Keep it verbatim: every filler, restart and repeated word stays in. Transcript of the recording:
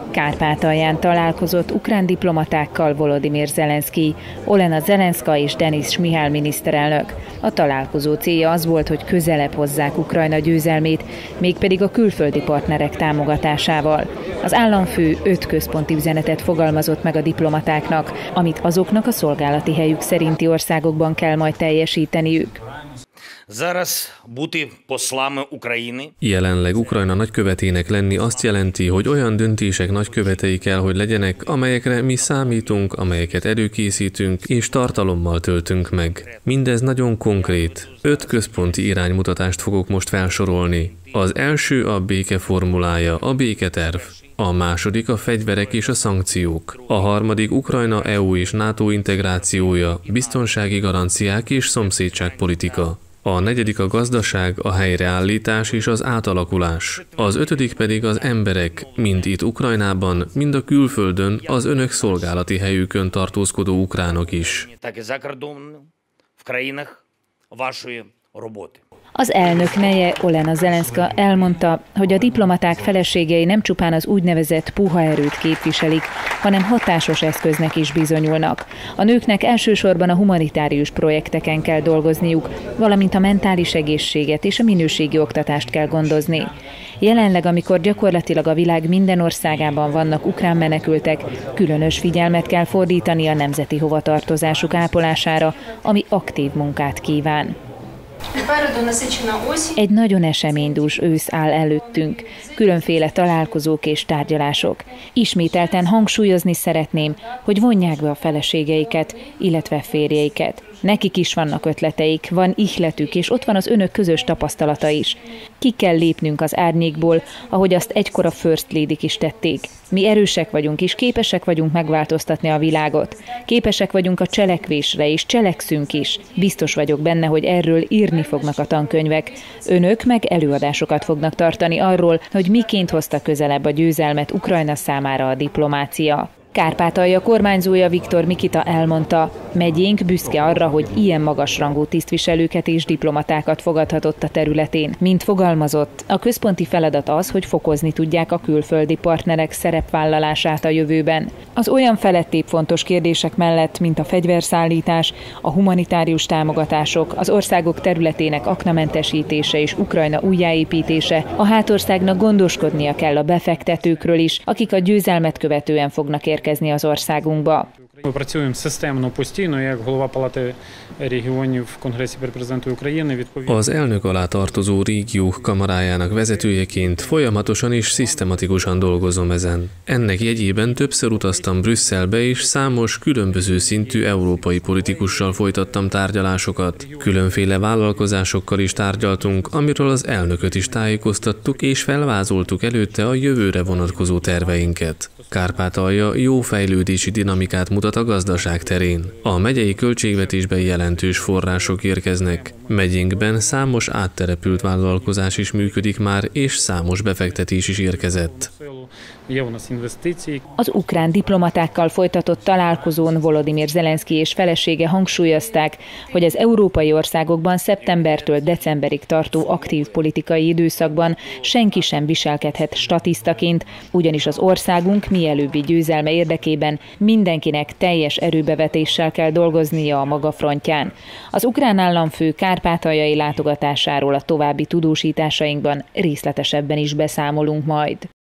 Kárpátalján találkozott ukrán diplomatákkal Volodymyr Zelenszky, Olena Zelenszka és Denis Mihál miniszterelnök. A találkozó célja az volt, hogy közelebb hozzák Ukrajna győzelmét, mégpedig a külföldi partnerek támogatásával. Az államfő öt központi üzenetet fogalmazott meg a diplomatáknak, amit azoknak a szolgálati helyük szerinti országokban kell majd teljesíteniük. Jelenleg Ukrajna nagykövetének lenni azt jelenti, hogy olyan döntések nagykövetei kell, hogy legyenek, amelyekre mi számítunk, amelyeket előkészítünk és tartalommal töltünk meg. Mindez nagyon konkrét. Öt központi iránymutatást fogok most felsorolni. Az első a béke formulája, a béketerv. A második a fegyverek és a szankciók. A harmadik Ukrajna é u és NATO integrációja, biztonsági garanciák és szomszédságpolitika. A negyedik a gazdaság, a helyreállítás és az átalakulás. Az ötödik pedig az emberek, mind itt Ukrajnában, mind a külföldön, az önök szolgálati helyükön tartózkodó ukránok is. Az elnök neje, Olena Zelenszka elmondta, hogy a diplomaták feleségei nem csupán az úgynevezett puha erőt képviselik, hanem hatásos eszköznek is bizonyulnak. A nőknek elsősorban a humanitárius projekteken kell dolgozniuk, valamint a mentális egészséget és a minőségi oktatást kell gondozni. Jelenleg, amikor gyakorlatilag a világ minden országában vannak ukrán menekültek, különös figyelmet kell fordítani a nemzeti hovatartozásuk ápolására, ami aktív munkát kíván. Egy nagyon eseménydús ősz áll előttünk, különféle találkozók és tárgyalások. Ismételten hangsúlyozni szeretném, hogy vonják be a feleségeiket, illetve férjeiket. Nekik is vannak ötleteik, van ihletük, és ott van az önök közös tapasztalata is. Ki kell lépnünk az árnyékból, ahogy azt egykor a First Ladyk is tették. Mi erősek vagyunk, és képesek vagyunk megváltoztatni a világot. Képesek vagyunk a cselekvésre, és cselekszünk is. Biztos vagyok benne, hogy erről írni fognak a tankönyvek. Önök meg előadásokat fognak tartani arról, hogy miként hozta közelebb a győzelmet Ukrajna számára a diplomácia. Kárpátalja kormányzója Viktor Mikita elmondta, megyénk büszke arra, hogy ilyen magasrangú tisztviselőket és diplomatákat fogadhatott a területén. Mint fogalmazott, a központi feladat az, hogy fokozni tudják a külföldi partnerek szerepvállalását a jövőben. Az olyan felettébb fontos kérdések mellett, mint a fegyverszállítás, a humanitárius támogatások, az országok területének aknamentesítése és Ukrajna újjáépítése, a hátországnak gondoskodnia kell a befektetőkről is, akik a győzelmet követően fognak érkezni. érkezni az országunkba. Ми працюємо системно, постійно, як голова Палати регіонів в Конгресі Reprezentantів України. Відповідно. Az elnök alá tartozó régiók kamarájának vezetőjeként folyamatosan és szisztematikusan dolgozom ezen. Ennek jegyében többször utaztam Brüsszelbe, és számos különböző szintű európai politikussal folytattam tárgyalásokat. Különféle vállalkozásokkal is tárgyaltunk, amiről az elnököt is tájékoztattuk, és felvázoltuk előtte a jövőre vonatkozó terveinket. Kárpátalja jó fejlődési dinamikát mutat a gazdaság terén. A megyei költségvetésben jelentős források érkeznek. Megyénkben számos átterepült vállalkozás is működik már, és számos befektetés is érkezett. Az ukrán diplomatákkal folytatott találkozón Volodymyr Zelenszky és felesége hangsúlyozták, hogy az európai országokban szeptembertől decemberig tartó aktív politikai időszakban senki sem viselkedhet statisztaként, ugyanis az országunk mielőbbi győzelme érdekében mindenkinek teljes erőbevetéssel kell dolgoznia a maga frontján. Az ukrán államfő kárpátaljai látogatásáról a további tudósításainkban részletesebben is beszámolunk majd.